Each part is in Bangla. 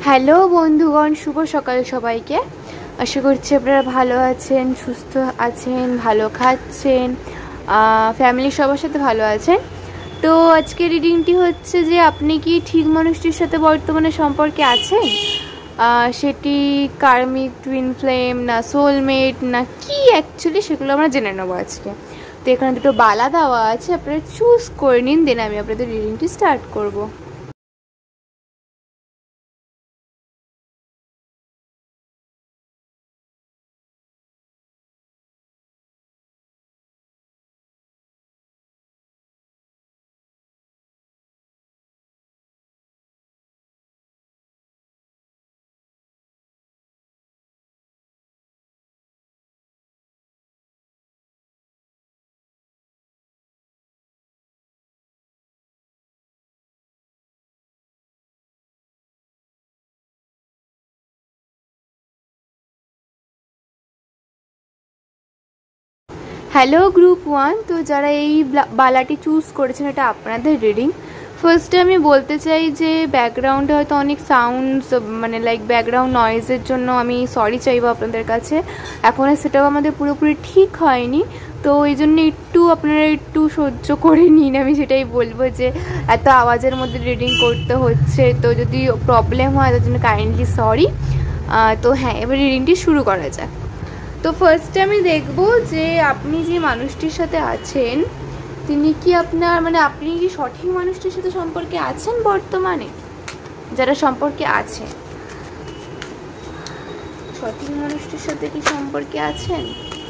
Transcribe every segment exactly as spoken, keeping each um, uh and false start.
হ্যালো বন্ধুগণ, শুভ সকাল সবাইকে। আশা করছি আপনারা ভালো আছেন, সুস্থ আছেন, ভালো খাচ্ছেন, ফ্যামিলির সবার সাথে ভালো আছেন। তো আজকে রিডিংটি হচ্ছে যে আপনি কি ঠিক মানুষটির সাথে বর্তমানে সম্পর্কে আছেন, সেটি কার্মিক, টুইন ফ্লেম, না সোলমেট, না কি অ্যাকচুয়ালি সেগুলো আমরা জেনে নেবো আজকে। তো এখানে দুটো বালা দেওয়া আছে, আপনারা চুজ করে নিন, দেন আমি আপনাদের রিডিংটি স্টার্ট করবো। হ্যালো গ্রুপ ওয়ান, তো যারা এই বালাটি চুজ করেছেন এটা আপনাদের রিডিং। ফার্স্টে আমি বলতে চাই যে ব্যাকগ্রাউন্ডে হয়তো অনেক সাউন্ডস, মানে লাইক ব্যাকগ্রাউন্ড নয়েজের জন্য আমি সরি চাইবো আপনাদের কাছে। এখনও সেটাও আমাদের পুরোপুরি ঠিক হয়নি, তো এই জন্য একটু আপনারা একটু সহ্য করে নিন। আমি সেটাই বলবো যে এত আওয়াজের মধ্যে রিডিং করতে হচ্ছে, তো যদি প্রবলেম হয় তার জন্য কাইন্ডলি সরি। তো হ্যাঁ, এবার রিডিংটি শুরু করা যাক। তো ফার্স্টে আমি দেখব যে আপনি যে মানুষটির সাথে আছেন তিনি কি আপনার, মানে আপনি কি সঠিক মানুষটির সাথে সম্পর্কে আছেন বর্তমানে? যারা সম্পর্কে আছে, সঠিক মানুষটির সাথে কি সম্পর্কে আছেন?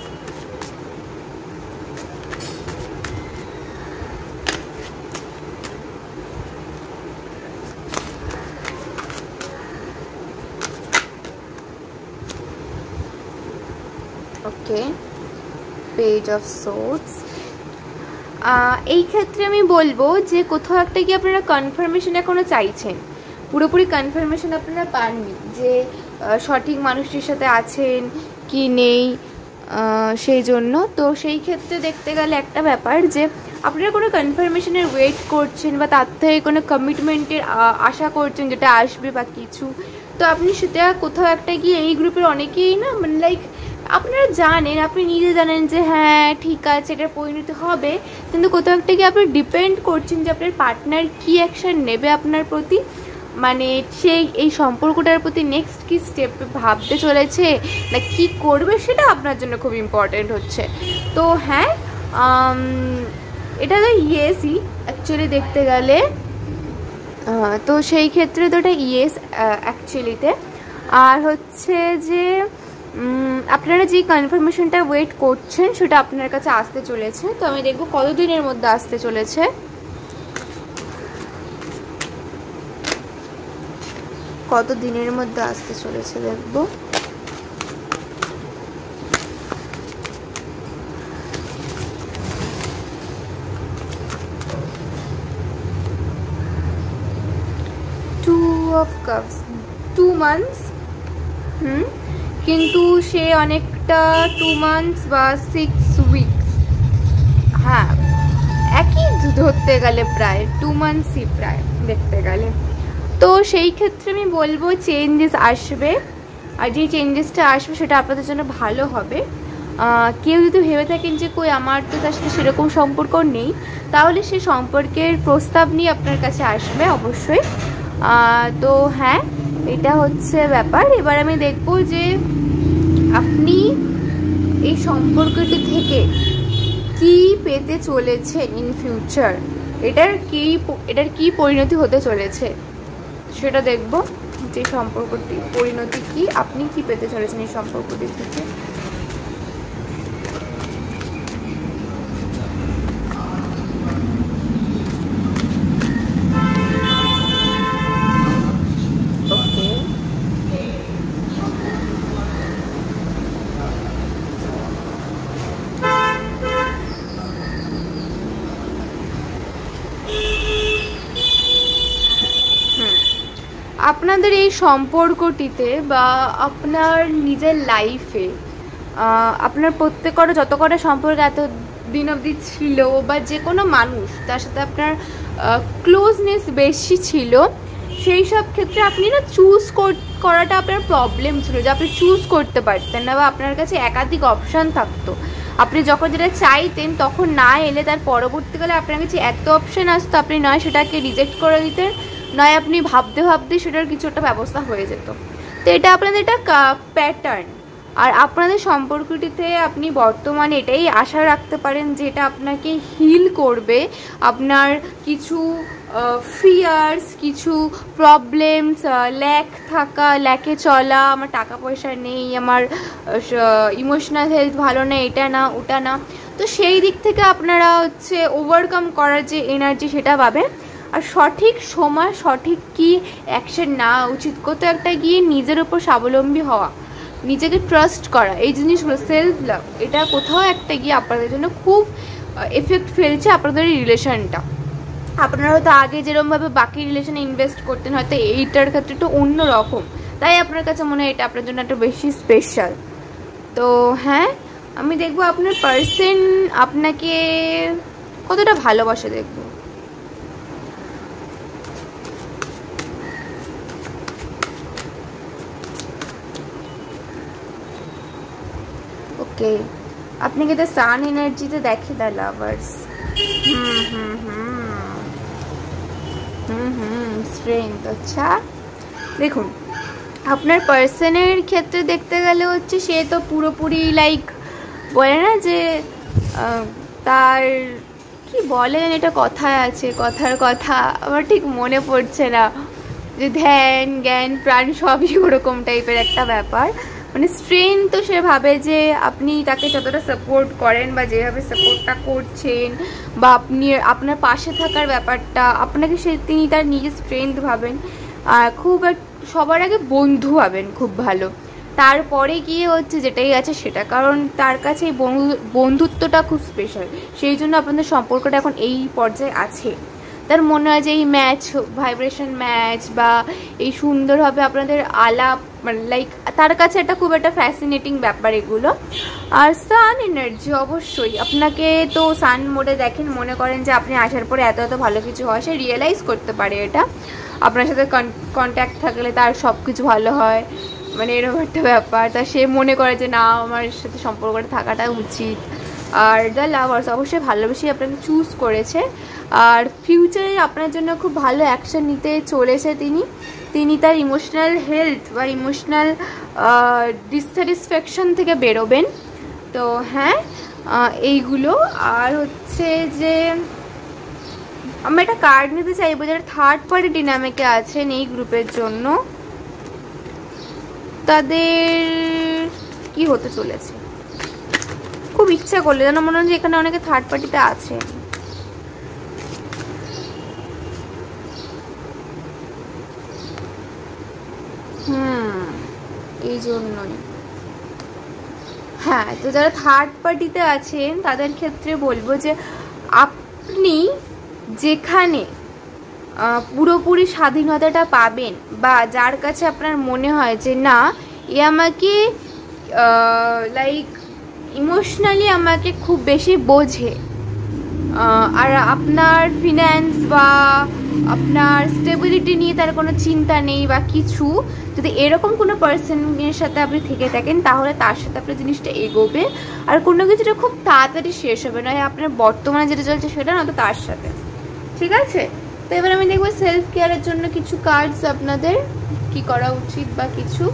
Okay, page of swords. এই ক্ষেত্রে আমি বলবো যে কোথাও একটা কি আপনারা কনফার্মেশন এখনো চাইছেন, পুরোপুরি কনফার্মেশন আপনারা পাননি যে সঠিক মানুষটির সাথে আছেন কি নেই, সেই জন্য। তো সেই ক্ষেত্রে দেখতে গেলে একটা ব্যাপার যে আপনারা কোনো কনফার্মেশনের ওয়েট করছেন বা তার থেকে কোনো কমিটমেন্টের আশা করছেন যেটা আসবে বা কিছু। তো আপনি সেটা কোথাও একটা গিয়ে এই গ্রুপের অনেকেই না, মানে লাইক আপনারা জানেন, আপনি নিজে জানেন যে হ্যাঁ ঠিক আছে এটার পরিণতি হবে, কিন্তু কোথাও একটা গিয়ে আপনি ডিপেন্ড করছেন যে আপনার পার্টনার কী অ্যাকশান নেবে আপনার প্রতি, মানে সেই এই সম্পর্কটার প্রতি নেক্সট কি স্টেপ ভাবতে চলেছে না কি করবে, সেটা আপনার জন্য খুব ইম্পর্টেন্ট হচ্ছে। তো হ্যাঁ, এটা তো ইয়েসই অ্যাকচুয়ালি দেখতে গেলে, তো সেই ক্ষেত্রে তো এটা ইয়েস অ্যাকচুয়ালিতে। আর হচ্ছে যে আপনারা যে কনফার্মেশনটা ওয়েট করছেন সেটা আপনার কাছে আসতে চলেছে। তো আমি দেখব কতদিনের মধ্যে আসতে চলেছে। কত দিনের মধ্যে আসতে চলেছে দেখব। Two of cups, two months. হুম কিন্তু সে অনেকটা টু মান্থস বা সিক্স উইকস, হ্যাঁ একই ধরতে গেলে প্রায় টু মান্থসই প্রায় দেখতে গেলে। তো সেই ক্ষেত্রে আমি বলবো চেঞ্জেস আসবে, আর যে চেঞ্জেসটা আসবে সেটা আপনাদের জন্য ভালো হবে। কেউ যদি ভেবে থাকেন যে কই আমার তো তার সাথে সেরকম সম্পর্ক নেই, তাহলে সে সম্পর্কের প্রস্তাব নিয়ে আপনার কাছে আসবে অবশ্যই। তো হ্যাঁ, এটা হচ্ছে ব্যাপার। এবার আমি দেখব যে আপনি এই সম্পর্কটি থেকে কি পেতে চলেছেন ইন ফিউচার, এটার কি এটার কি পরিণতি হতে চলেছে সেটা দেখব। যে সম্পর্কটি পরিণতি কি, আপনি কি পেতে চলেছেন এই সম্পর্কটি থেকে। আপনাদের এই সম্পর্কটিতে বা আপনার নিজের লাইফে আপনার প্রত্যেকটা যত কটা সম্পর্ক এত দিন অবধি ছিল, বা যে কোনো মানুষ তার সাথে আপনার ক্লোজনেস বেশি ছিল, সেই সব ক্ষেত্রে আপনি না চুজ করাটা আপনার প্রবলেম ছিল, যে আপনি চুজ করতে পারতেন না বা আপনার কাছে একাধিক অপশান থাকতো। আপনি যখন যেটা চাইতেন তখন না এলে তার পরবর্তীকালে আপনার কাছে এত অপশান আসতো, আপনি নয় সেটাকে রিজেক্ট করে দিতেন, নয় আপনি ভাবতে ভাবতে সেটার কিছু একটা ব্যবস্থা হয়ে যেত। তো এটা আপনাদের একটা প্যাটার্ন। আর আপনাদের সম্পর্কটিতে আপনি বর্তমানে এটাই আশা রাখতে পারেন যে এটা আপনাকে হিল করবে, আপনার কিছু ফিয়ার্স, কিছু প্রবলেমস, ল্যাক থাকা, ল্যাকে চলা, আমার টাকা পয়সা নেই, আমার ইমোশনাল হেলথ ভালো না, এটা না ওটা না, তো সেই দিক থেকে আপনারা হচ্ছে ওভারকাম করার যে এনার্জি সেটা পাবেন। আর সঠিক সময় সঠিক কি অ্যাকশন নেওয়া উচিত, কোথাও একটা গিয়ে নিজের উপর স্বাবলম্বী হওয়া, নিজেকে ট্রাস্ট করা, এই জিনিসগুলো সেলফ লাভ, এটা কোথাও একটা গিয়ে আপনাদের জন্য খুব এফেক্ট ফেলছে আপনাদের এই রিলেশনটা। আপনারা হয়তো আগে যেরকমভাবে বাকি রিলেশনে ইনভেস্ট করতেন, হয়তো এইটার ক্ষেত্রে একটু অন্য রকম, তাই আপনার কাছে মনে হয় এটা আপনার জন্য একটা বেশি স্পেশাল। তো হ্যাঁ, আমি দেখবো আপনার পার্সন আপনাকে কতটা ভালোবাসে দেখবো। ওকে, আপনাকে তো সান এনার্জিতে দেখে দ্য লাভার্স। হুম হুম হুম হুম হুম স্ট্রেংথ। আচ্ছা দেখুন, আপনার পার্সনের ক্ষেত্রে দেখতে গেলে হচ্ছে সে তো পুরোপুরি লাইক বলে না যে তার কি বলেন, এটা কথায় আছে, কথার কথা আমার ঠিক মনে পড়ছে না, যে ধ্যান জ্ঞান প্রাণ সবই ওরকম টাইপের একটা ব্যাপার। মানে স্ট্রেংথ তো সে ভাবে যে আপনি তাকে যতটা সাপোর্ট করেন বা যেভাবে সাপোর্টটা করছেন বা আপনি আপনার পাশে থাকার ব্যাপারটা, আপনাকে সে তিনি তার নিজের স্ট্রেংথ ভাবেন। আর খুব সবার আগে বন্ধু ভাবেন খুব ভালো, তারপরে গিয়ে হচ্ছে যেটাই আছে সেটা, কারণ তার কাছে এই বন্ধুত্বটা খুব স্পেশাল, সেই জন্য আপনাদের সম্পর্কটা এখন এই পর্যায়ে আছে। তার মনে হয় যে এই ম্যাচ, ভাইব্রেশন ম্যাচ বা এই সুন্দরভাবে আপনাদের আলাপ, মানে লাইক তার কাছে এটা খুব একটা ফ্যাসিনেটিং ব্যাপার এগুলো। আর সান এনার্জি অবশ্যই আপনাকে তো সান মোডে দেখেন, মনে করেন যে আপনি আসার পরে এত এত ভালো কিছু হয়, সে রিয়েলাইজ করতে পারে এটা। আপনার সাথে কন্ট্যাক্ট থাকলে তার সব কিছু ভালো হয়, মানে এরকম একটা ব্যাপার, তা সে মনে করে যে না আমার সাথে সম্পর্কটা থাকাটা উচিত। আর দ্য লাভার্স অবশ্যই ভালোবেসে আপনাকে চুজ করেছে, আর ফিউচারে আপনার জন্য খুব ভালো অ্যাকশন নিতে চলেছে তিনি। তিনি তার ইমোশনাল হেলথ বা ইমোশনাল ডিসস্যাটিসফ্যাকশন থেকে বেরোবেন। তো হ্যাঁ এইগুলো। আর হচ্ছে যে আমি একটা কার্ড নিতে চাইবো যারা থার্ড পার্টি ডিনামিকে আছেন এই গ্রুপের জন্য, তাদের কি হতে চলেছে। খুব ইচ্ছা করলে যেন মনে হয় যে এখানে অনেকে থার্ড পার্টিতে আছে। হুম এই জন্যই হ্যাঁ, তো যারা থার্ড পার্টিতে আছেন তাদের ক্ষেত্রে বলবো যে আপনি যেখানে পুরোপুরি স্বাধীনতাটা পাবেন বা যার কাছে আপনার মনে হয় যে না এ আমাকে লাইক ইমোশনালি আমাকে খুব বেশি বোঝে, আর আপনার ফিন্যান্স বা আপনার স্টেবিলিটি নিয়ে তার কোনো চিন্তা নেই বা কিছু, যদি এরকম কোনো পার্সনের সাথে আপনি থেকে থাকেন তাহলে তার সাথে আপনার জিনিসটা এগোবে, আর কোনো কিছুটা খুব তাড়াতাড়ি শেষ হবে, নয় আপনার বর্তমানে যেটা চলছে সেটা না তো তার সাথে। ঠিক আছে, তো এবার আমি দেখবো সেলফ কেয়ারের জন্য কিছু কার্ডস আপনাদের কি করা উচিত বা কিছু।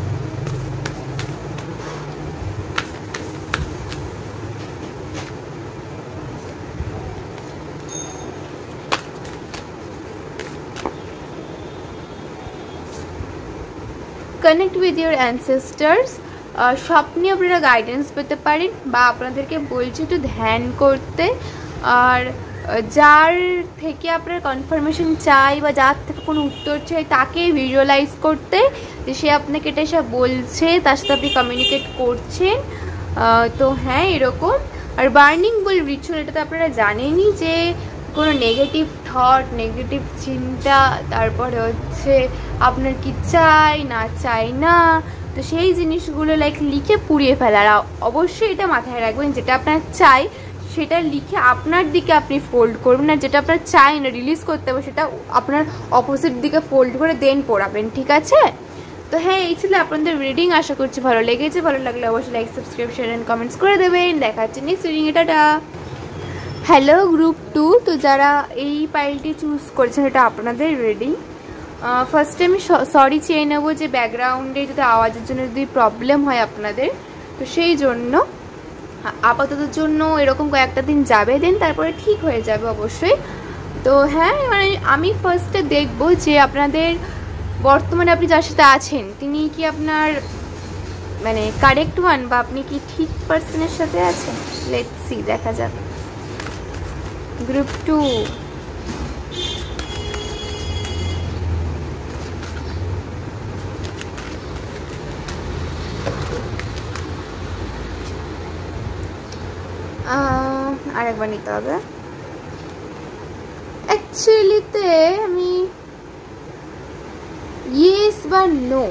কানেক্ট উইথ ইউর অ্যানসেস্টার্স, স্বপ্নে আপনারা গাইডেন্স পেতে পারেন বা আপনাদেরকে বলছি একটু ধ্যান করতে, আর যার থেকে আপনার কনফার্মেশন চাই বা যার থেকে কোনো উত্তর চাই তাকে ভিজুয়ালাইজ করতে, যে সে আপনাকে এটা এসে বলছে, তার সাথে আপনি কমিউনিকেট করছেন। তো হ্যাঁ এরকম। আর বার্নিং বুল রিচুয়াল, এটা তো আপনারা জানেনই যে কোনো নেগেটিভ থট, নেগেটিভ চিন্তা, তারপরে হচ্ছে আপনার কি চাই না চাই না, তো সেই জিনিসগুলো লাইক লিখে পুড়িয়ে ফেলা। আর অবশ্যই এটা মাথায় রাখবেন যেটা আপনার চাই সেটা লিখে আপনার দিকে আপনি ফোল্ড করবেন, আর যেটা আপনার চাই না রিলিজ করতে হবে সেটা আপনার অপোজিট দিকে ফোল্ড করে দেন পড়াবেন, ঠিক আছে? তো হ্যাঁ, এই ছিল আপনাদের রিডিং। আশা করছি ভালো লেগেছে। ভালো লাগলে অবশ্যই like, subscribe, share and comments করে দেবেন। দেখা হচ্ছে নেক্সট রিডিং। টাটা। হ্যালো গ্রুপ টু, তো যারা এই পাইলটি চুজ করেছেন এটা আপনাদের রিডিং। ফার্স্টে আমি সরি চেয়ে নেবো যে ব্যাকগ্রাউন্ডে যদি আওয়াজের জন্য যদি প্রবলেম হয় আপনাদের, তো সেই জন্য আপাতত জন্য এরকম কয়েকটা দিন যাবে, দেন তারপরে ঠিক হয়ে যাবে অবশ্যই। তো হ্যাঁ, মানে আমি ফার্স্টে দেখবো যে আপনাদের বর্তমানে আপনি যার সাথে আছেন তিনি কি আপনার মানে কারেক্ট ওয়ান, বা আপনি কি ঠিক পার্সনের সাথে আছেন। লেটস সি, দেখা যাক। গ্রুপ টু, আরেকবার নিতে হবে। অ্যাকচুয়ালিতে আমি ইয়েস বা নো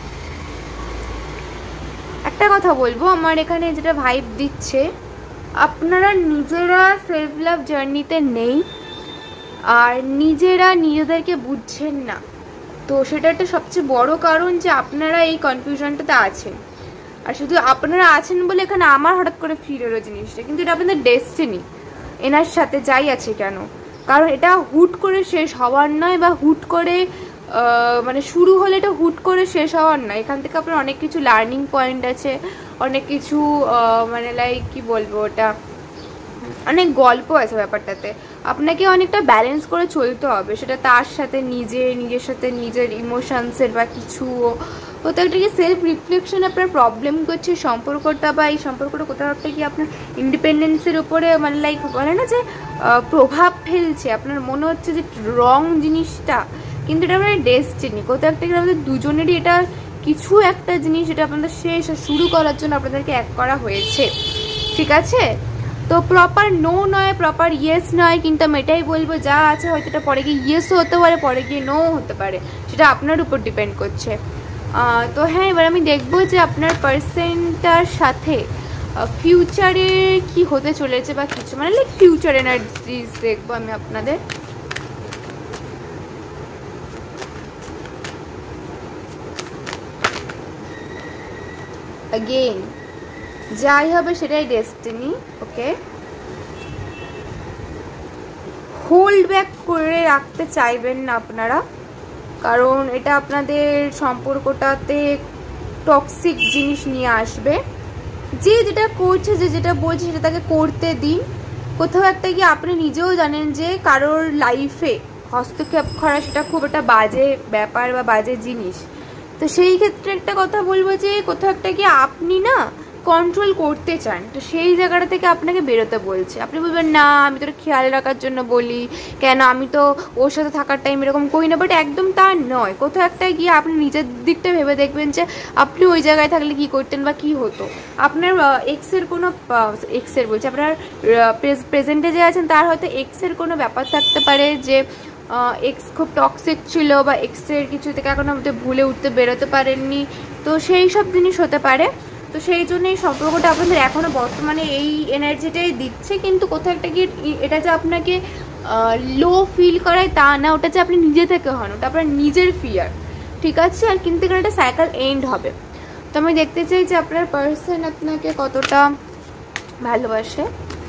একটা কথা বলবো, আমার এখানে যেটা ভাইব দিচ্ছে আপনারা নিজেরা সেলফ লাভ জার্নিতে নেই, আর নিজেরা নিজেদেরকে বুঝছেন না। তো সেটা একটা সবচেয়ে বড় কারণ যে আপনারা এই কনফিউশনটাতে আছেন। আর শুধু আপনারা আছেন বলে এখানে আমার হঠাৎ করে ফিল হলো জিনিসটা, কিন্তু এটা আপনাদের ডেস্টিনি এনার সাথে যাই আছে কেন, কারণ এটা হুট করে শেষ হওয়ার নয়, বা হুট করে মানে শুরু হলে এটা হুট করে শেষ হওয়ার নয়। এখান থেকে আপনার অনেক কিছু লার্নিং পয়েন্ট আছে, অনেক কিছু মানে লাইক কি বলবো, ওটা অনেক গল্প আছে ব্যাপারটাতে। আপনাকে অনেকটা ব্যালেন্স করে চলতে হবে, সেটা তার সাথে নিজে নিজের সাথে নিজের ইমোশনসের বা কিছু কোথাও একটা কি সেলফ রিফ্লেকশন আপনার প্রবলেম করছে সম্পর্কটা, বা এই সম্পর্কটা কোথাও একটা কি আপনার ইন্ডিপেন্ডেন্সের উপরে মানে লাইক বলে না যে প্রভাব ফেলছে, আপনার মনে হচ্ছে যে রং জিনিসটা, কিন্তু এটা আপনার ডেস্টিনি। কোথাও একটা কি আমাদের দুজনেরই এটা কিছু একটা জিনিস এটা আপনাদের শেষ শুরু করার জন্য আপনাদেরকে এক করা হয়েছে, ঠিক আছে? তো প্রপার নো নয়, প্রপার ইয়েস নয়, কিন্তু আমি এটাই বলবো যা আছে হয়তো এটা পরে গিয়ে ইয়েসও হতে পারে, পরে গিয়ে নো হতে পারে, সেটা আপনার উপর ডিপেন্ড করছে। তো হ্যাঁ, এবার আমি দেখবো যে আপনার পার্সনটার সাথে ফিউচারে কি হতে চলেছে বা কিছু মানে লাইক ফিউচার এনার্জিস দেখবো আমি আপনাদের। अगेन যাই হবে সেটাই ডেস্টিনি, ওকে? হোল্ড ব্যাক করে রাখতে চাইবেন না আপনারা, কারণ এটা আপনাদের সম্পর্কটাতে টক্সিক জিনিস নিয়ে আসবে। যে যেটা করছে, যে যেটা বলছে সেটা তাকে করতে দিন। কোথাও একটা গিয়ে আপনি নিজেও জানেন যে কারোর লাইফে হস্তক্ষেপ করা সেটা খুব একটা বাজে ব্যাপার বা বাজে জিনিস। তো সেই ক্ষেত্রে একটা কথা বলবো যে কোথাও একটা গিয়ে আপনি না কন্ট্রোল করতে চান, তো সেই জায়গাটা থেকে আপনাকে বেরোতে বলছে। আপনি বলবেন না আমি তোর খেয়াল রাখার জন্য বলি, কেন আমি তো ওর সাথে থাকার টাইম এরকম করি না, বাট একদম তা নয়। কোথাও একটা গিয়ে আপনি নিজের দিকটা ভেবে দেখবেন যে আপনি ওই জায়গায় থাকলে কি করতেন বা কি হতো। আপনার এক্সের কোনো এক্সের বলছে আপনার প্রেজেন্টে যে আছেন তার হয়তো এক্সের কোনো ব্যাপার থাকতে পারে, যে এক্স খুব টক্সিক ছিল বা এক্সের কিছু থেকে এখনো আমাদের ভুলে উঠতে বেরোতে পারেননি, তো সেই সব জিনিস হতে পারে। তো সেই জন্য এই সম্পর্কটা আপনাদের এখনও বর্তমানে এই এনার্জিটাই দিচ্ছে, কিন্তু কোথাও একটা গিয়ে এটা যে আপনাকে লো ফিল করায় তা না, ওটা যে আপনি নিজে থেকে হন, ওটা আপনার নিজের ফিয়ার, ঠিক আছে? আর কিন্তু এখানে একটা সাইকেল এন্ড হবে। তো আমি দেখতে চাই যে আপনার পার্সন আপনাকে কতটা ভালোবাসে।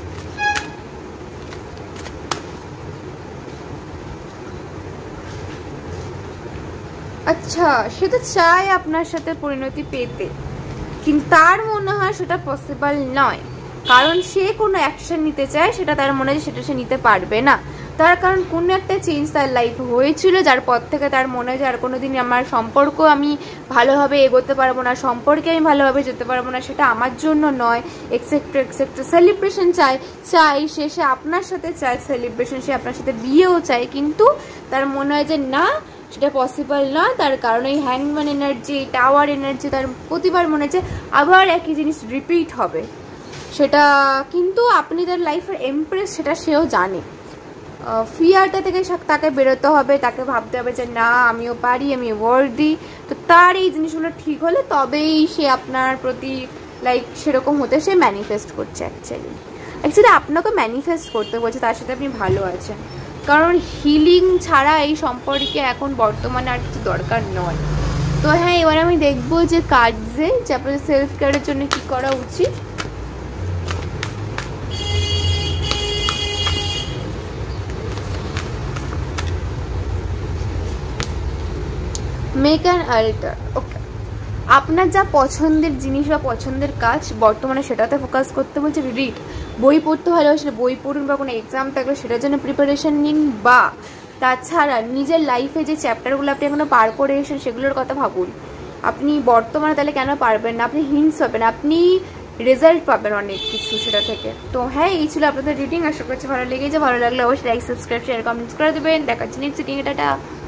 আচ্ছা, সে তো চায় আপনার সাথে পরিণতি পেতে, কিন্তু তার মনে হয় সেটা পসিবল নয়, কারণ সে কোনো অ্যাকশন নিতে চায়, সেটা তার মনে হয় সেটা সে নিতে পারবে না। তার কারণ কোনো একটা চেঞ্জ তার লাইফে হয়েছিল, যার পর থেকে তার মনে হয় যে আর কোনো দিন আমার সম্পর্ক আমি ভালোভাবে এগোতে পারবো না, সম্পর্কে আমি ভালোভাবে যেতে পারবো না, সেটা আমার জন্য নয়, এক্সেট্রা এক্সেট্রা। সেলিব্রেশন চাই চাই সে সে আপনার সাথে চায় সেলিব্রেশন, সে আপনার সাথে বিয়েও চায়, কিন্তু তার মনে হয় যে না সেটা পসিবল নয়। তার কারণ এই হ্যাংম্যান এনার্জি, টাওয়ার এনার্জি, তার প্রতিবার মনে হচ্ছে আবার একই জিনিস রিপিট হবে, সেটা কিন্তু আপনি তার লাইফের এমপ্রেস সেটা সেও জানে। ফিয়ারটা থেকে তাকে বেরোতে হবে, তাকে ভাবতে হবে যে না আমিও পারি, আমি ওয়ার্দি। তো তার এই জিনিসগুলো ঠিক হলে তবেই সে আপনার প্রতি লাইক সেরকম হতে সে ম্যানিফেস্ট করছে অ্যাকচুয়ালি। অ্যাকচুয়ালি আপনাকে ম্যানিফেস্ট করতে বলছে তার সাথে আপনি ভালো আছেন, কারণ হিলিং ছাড়া এই সম্পর্কে এখন বর্তমানে আর কিছু দরকার নয়। তো হ্যাঁ, এবার আমি দেখবো যে কার্ডসে যে আপনাদের সেলফ কেয়ারের জন্য কী করা উচিত। Make an alter. ওকে, আপনার যা পছন্দের জিনিস বা পছন্দের কাজ বর্তমানে সেটাতে ফোকাস করতে বলছে। রিড, বই পড়তে ভালোবাসলে বই পড়ুন, বা কোনো এক্সাম থাকলে সেটার জন্য প্রিপারেশন নিন, বা তাছাড়া নিজের লাইফে যে চ্যাপ্টারগুলো আপনি এখনও পার করে এসেছেন সেগুলোর কথা ভাবুন। আপনি বর্তমানে তাহলে কেন পারবেন না, আপনি হিন্টস পাবেন, আপনি রেজাল্ট পাবেন অনেক কিছু সেটা থেকে। তো হ্যাঁ, এই ছিল আপনাদের রিডিং। আশা করছি ভালো লেগেছে। ভালো লাগলে অবশ্যই লাইক, সাবস্ক্রাইব, শেয়ার, কমেন্টস করে দেবেন। দেখাচ্ছি নেক্সট রিডিং। এটা